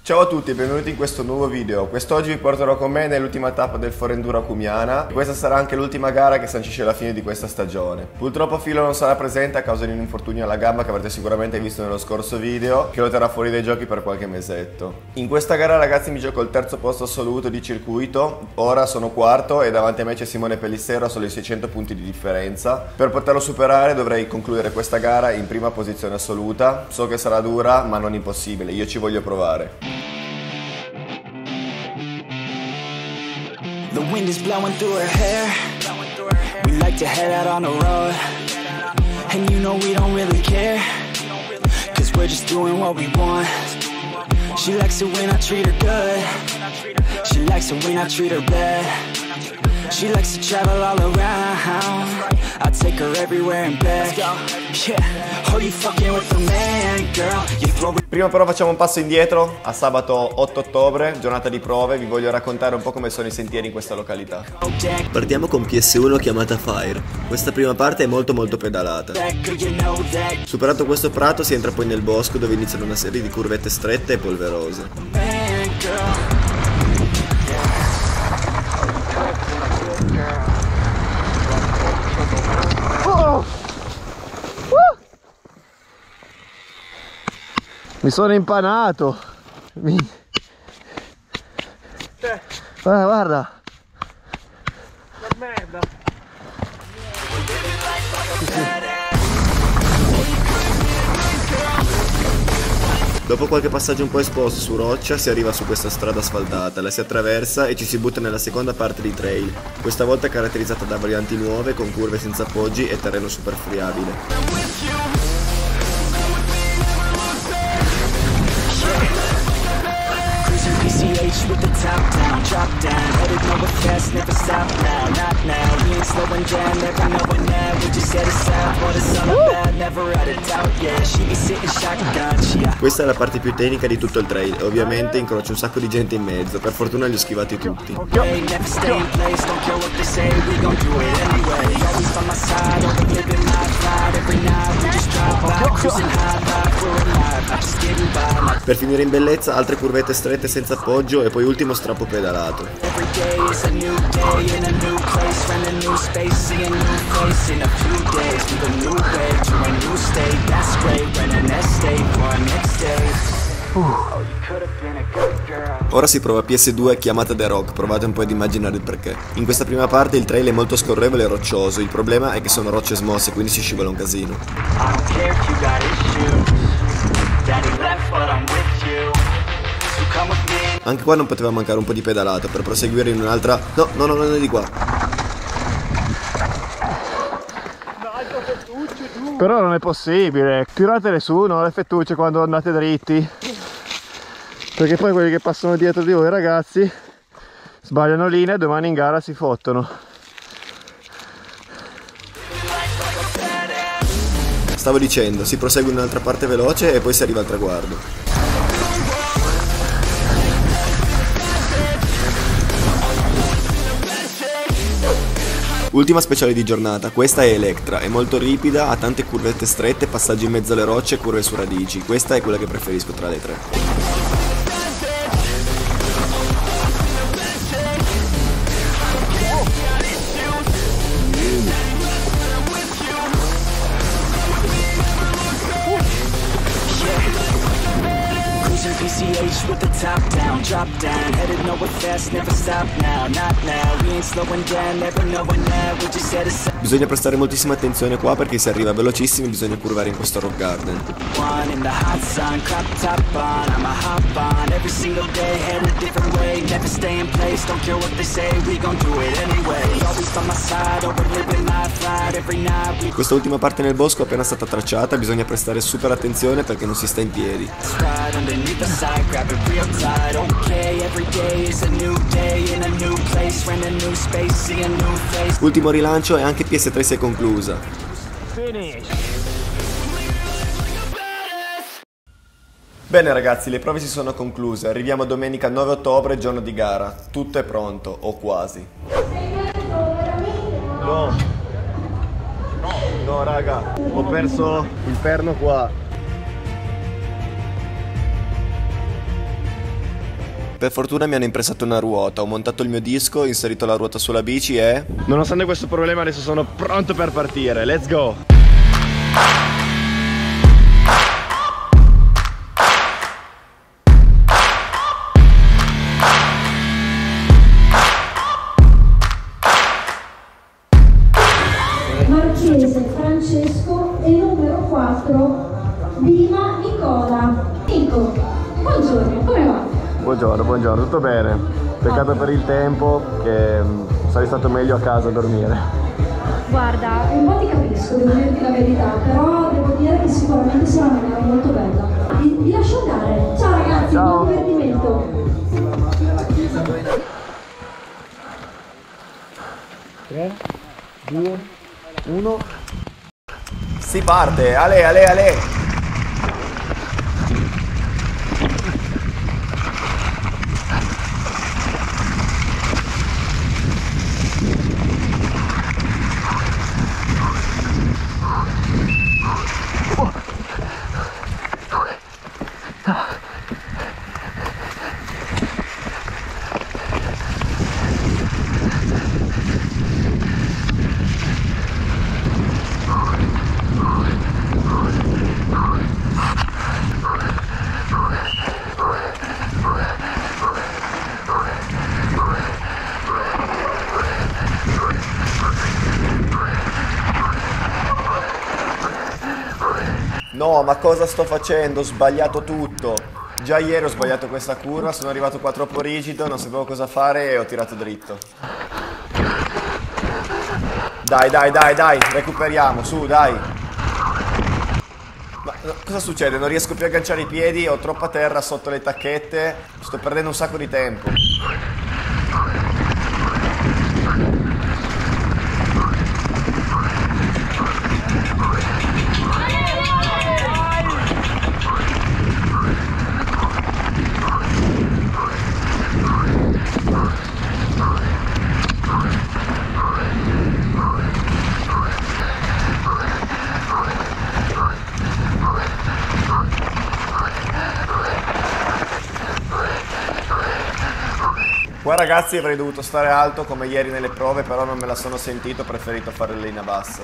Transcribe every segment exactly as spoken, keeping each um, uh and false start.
Ciao a tutti e benvenuti in questo nuovo video. Quest'oggi vi porterò con me nell'ultima tappa del Forenduro Acumiana. Questa sarà anche l'ultima gara che sancisce la fine di questa stagione. Purtroppo Filo non sarà presente a causa di un infortunio alla gamba che avrete sicuramente visto nello scorso video, che lo terrà fuori dai giochi per qualche mesetto. In questa gara ragazzi mi gioco il terzo posto assoluto di circuito, ora sono quarto e davanti a me c'è Simone Pellissero a soli seicento punti di differenza. Per poterlo superare dovrei concludere questa gara in prima posizione assoluta. So che sarà dura ma non impossibile, io ci voglio provare. The wind is blowing through her hair. We like to head out on the road, and you know we don't really care, cause we're just doing what we want. She likes it when I treat her good. She likes it when I treat her bad. She likes to travel all around. I take her everywhere and back. Yeah, oh you fucking with the man, girl. You throw it. Prima però facciamo un passo indietro a sabato otto ottobre, giornata di prove. Vi voglio raccontare un po' come sono i sentieri in questa località. Partiamo con P S uno chiamata Fire. Questa prima parte è molto molto pedalata. Superato questo prato si entra poi nel bosco, dove iniziano una serie di curvette strette e polverose. Mi sono impanato. Mi... Guarda, guarda. La merda. Sì, sì. Dopo qualche passaggio un po' esposto su roccia si arriva su questa strada asfaltata, la si attraversa e ci si butta nella seconda parte di trail, questa volta caratterizzata da varianti nuove con curve senza appoggi e terreno super friabile. With the top down, drop down, headed nowhere fast, never stop now, not now, we ain't slowing down, never knowing now, we just head south, what it's all about, never out of doubt, yeah, she be sitting shotgun, yeah. Questa è la parte più tecnica di tutto il trail e ovviamente incrocia un sacco di gente in mezzo, per fortuna li ho schivati tutti. Never stay in place, don't care what they say, we gon' do it anyway, always by my side, over living my ride, every night, we just drive by, cruising high life, we're alive, not just getting by. Per finire in bellezza, altre curvette strette senza appoggio e poi ultimo strappo pedalato. Ora si prova P S due chiamata The Rock, provate un po' ad immaginare il perché. In questa prima parte il trail è molto scorrevole e roccioso, il problema è che sono rocce smosse, quindi si scivola un casino. Anche qua non poteva mancare un po' di pedalata per proseguire in un'altra... No, no, no, non è di qua. Però non è possibile. Tiratele su, no, le fettucce quando andate dritti. Perché poi quelli che passano dietro di voi ragazzi sbagliano linea e domani in gara si fottono. Stavo dicendo, si prosegue in un'altra parte veloce e poi si arriva al traguardo. Ultima speciale di giornata, questa è Electra, è molto ripida, ha tante curvette strette, passaggi in mezzo alle rocce e curve su radici, questa è quella che preferisco tra le tre. P C H with the top down, drop down, headed nowhere fast, never stop now, not now, we ain't slowing down, never knowing now, we just headed south. Bisogna prestare moltissima attenzione qua perché si arriva velocissimi e bisogna curvare in questo rock garden. One in the hot sun, crop top on, I'm a hop on, every single day, headed a different way, never stay in place, don't care what they say, we gon' do it anyway, always by my side, over living my ride, every night we... Questa ultima parte nel bosco è appena stata tracciata, bisogna prestare super attenzione perché non si sta in piedi. Ultimo rilancio e anche P S tre si è conclusa. Bene ragazzi, le prove si sono concluse, arriviamo a domenica nove ottobre, giorno di gara, tutto è pronto, o quasi. No, no raga, ho perso il perno qua. Per fortuna mi hanno impressato una ruota, ho montato il mio disco, ho inserito la ruota sulla bici e... nonostante questo problema adesso sono pronto per partire, let's go! Marchese Francesco e numero quattro Dima Nicola. Nico, buongiorno, come va? Buongiorno, buongiorno, tutto bene. Peccato per il tempo che mh, sarei stato meglio a casa a dormire. Guarda, un po' ti capisco, devo dirti la verità, però devo dire che sicuramente sarà una gara molto bella. Vi, vi lascio andare. Ciao ragazzi, Ciao. buon divertimento. tre, due, uno. Si parte, ale, ale, ale. No, ma cosa sto facendo? Ho sbagliato tutto. Già ieri ho sbagliato questa curva, sono arrivato qua troppo rigido, non sapevo cosa fare e ho tirato dritto. Dai, dai, dai, dai, recuperiamo, su, dai. Ma no, cosa succede? Non riesco più a agganciare i piedi, ho troppa terra sotto le tacchette, sto perdendo un sacco di tempo. Qua ragazzi avrei dovuto stare alto come ieri nelle prove, però non me la sono sentito, ho preferito fare in linea bassa.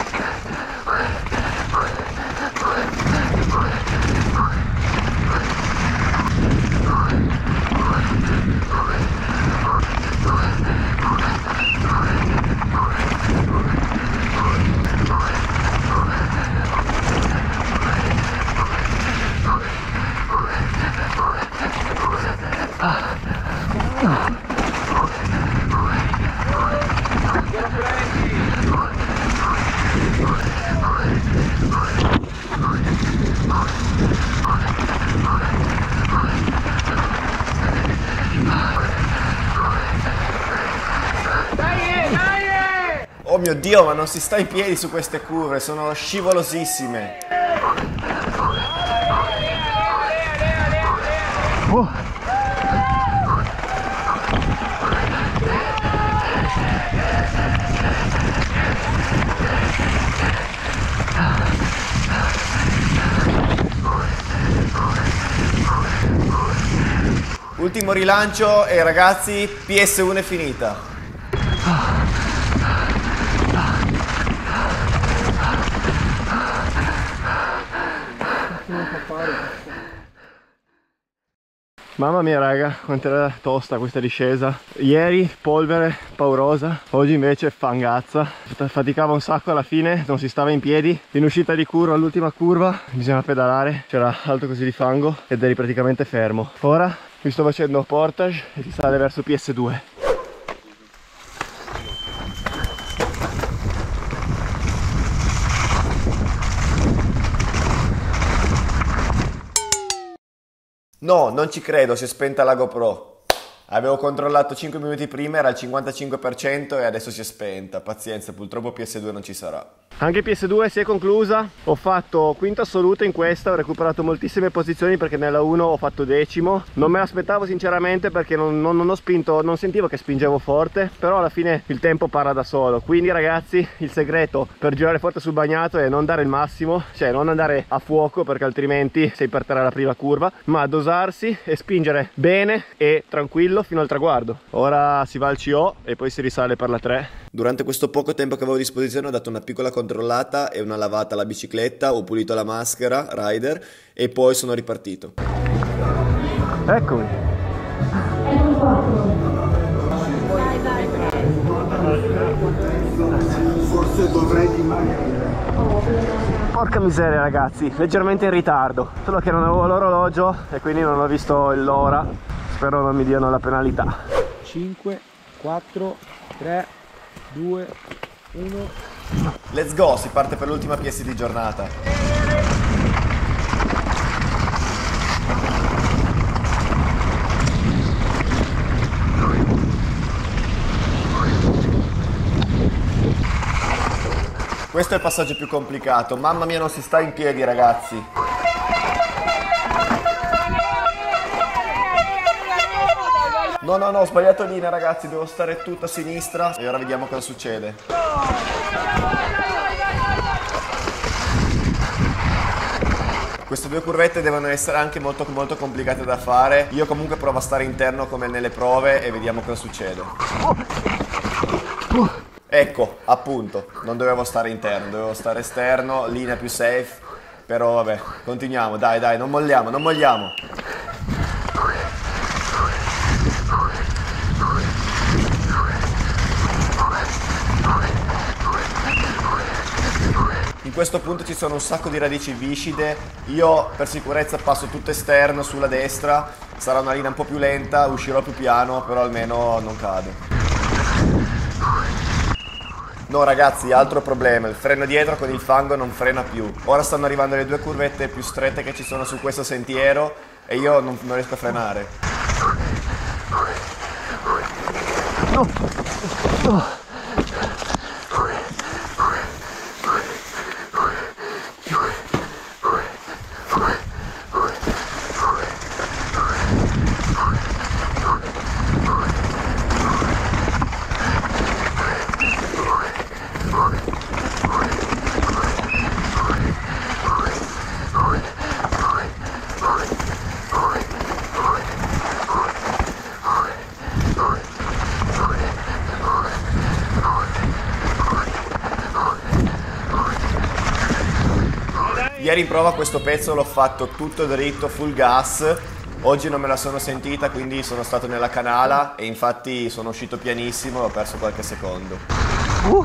Oh mio Dio, ma non si sta in piedi su queste curve, sono scivolosissime. Oh. Ultimo rilancio e ragazzi, P S uno è finita. Mamma mia raga, quanto era tosta questa discesa. Ieri polvere paurosa, oggi invece fangazza. Faticava un sacco alla fine, non si stava in piedi. In uscita di curva, all'ultima curva, bisogna pedalare, c'era alto così di fango ed eri praticamente fermo. Ora mi sto facendo portage e si sale verso P S due. No, non ci credo, si è spenta la GoPro. Avevo controllato cinque minuti prima, era al cinquantacinque per cento e adesso si è spenta. Pazienza, purtroppo P S due non ci sarà. Anche P S due si è conclusa, ho fatto quinta assoluta in questa, ho recuperato moltissime posizioni perché nella uno ho fatto decimo. Non me l'aspettavo sinceramente perché non, non, non ho spinto, non sentivo che spingevo forte, però alla fine il tempo parla da solo. Quindi ragazzi, il segreto per girare forte sul bagnato è non dare il massimo, cioè non andare a fuoco perché altrimenti sei per terra alla prima curva, ma dosarsi e spingere bene e tranquillo fino al traguardo. Ora si va al C O e poi si risale per la tre. Durante questo poco tempo che avevo a disposizione ho dato una piccola controllata e una lavata alla bicicletta, ho pulito la maschera rider e poi sono ripartito. Eccomi. Forse dovrei rimanere. Porca miseria ragazzi, leggermente in ritardo, solo che non avevo l'orologio e quindi non ho visto l'ora. Spero non mi diano la penalità. cinque, quattro, tre, due, uno. Let's go, si parte per l'ultima P S di giornata. Questo è il passaggio più complicato. Mamma mia, non si sta in piedi ragazzi. No, no, no, ho sbagliato linea ragazzi, devo stare tutta a sinistra e ora vediamo cosa succede. Queste due curvette devono essere anche molto, molto complicate da fare. Io comunque provo a stare interno come nelle prove e vediamo cosa succede. Ecco, appunto, non dovevo stare interno, dovevo stare esterno, linea più safe. Però vabbè, continuiamo, dai, dai, non molliamo, non molliamo. In questo punto ci sono un sacco di radici viscide. Io per sicurezza passo tutto esterno sulla destra. Sarà una linea un po' più lenta, uscirò più piano, però almeno non cado. No ragazzi, altro problema, il freno dietro con il fango non frena più. Ora stanno arrivando le due curvette più strette che ci sono su questo sentiero e io non, non riesco a frenare. No. No. Ieri in prova questo pezzo l'ho fatto tutto dritto, full gas. Oggi non me la sono sentita, quindi sono stato nella canala e infatti sono uscito pianissimo e ho perso qualche secondo. Uh.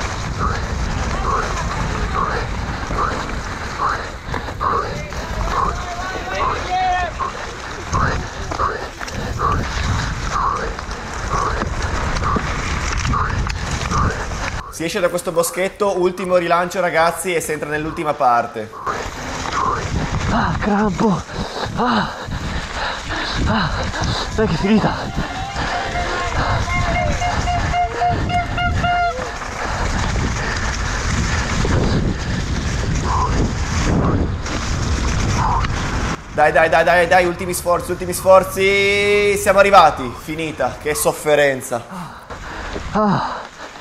Si esce da questo boschetto, ultimo rilancio ragazzi e si entra nell'ultima parte. Ah, crampo! Ah! Ah! Dai che è finita! Dai, dai, dai, dai, dai, ultimi sforzi, ultimi sforzi. Siamo arrivati, finita, che sofferenza. Ah!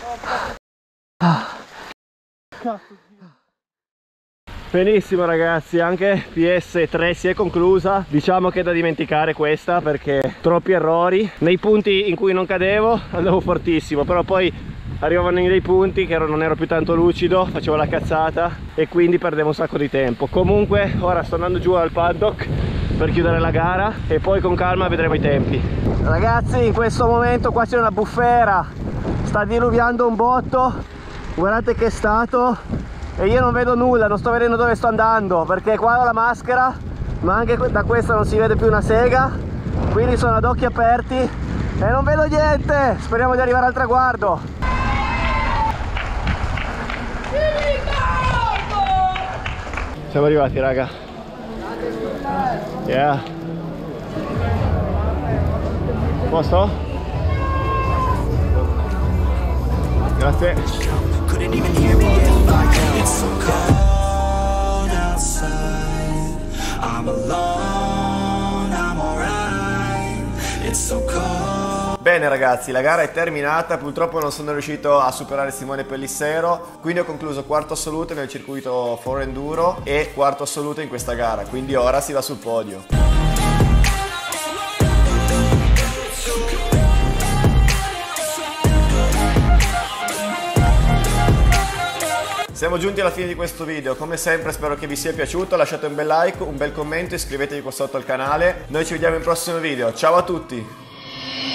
Benissimo ragazzi, anche P S tre si è conclusa. Diciamo che è da dimenticare questa perché troppi errori. Nei punti in cui non cadevo andavo fortissimo, però poi arrivavano in dei punti che ero, non ero più tanto lucido, facevo la cazzata e quindi perdevo un sacco di tempo. Comunque ora sto andando giù al paddock per chiudere la gara e poi con calma vedremo i tempi. Ragazzi, in questo momento qua c'è una bufera, sta diluviando un botto, guardate che stato. E io non vedo nulla, non sto vedendo dove sto andando perché qua ho la maschera, ma anche da questa non si vede più una sega, quindi sono ad occhi aperti e non vedo niente. Speriamo di arrivare al traguardo. Siamo arrivati raga. Yeah. Posto? Grazie. It's so cold outside. I'm alone, I'm alright. It's so cold. Bene ragazzi, la gara è terminata, purtroppo non sono riuscito a superare Simone Pellissero, quindi ho concluso quarto assoluto nel circuito For Enduro e quarto assoluto in questa gara, quindi ora si va sul podio. Siamo giunti alla fine di questo video, come sempre spero che vi sia piaciuto, lasciate un bel like, un bel commento, iscrivetevi qua sotto al canale, noi ci vediamo in prossimo video, ciao a tutti!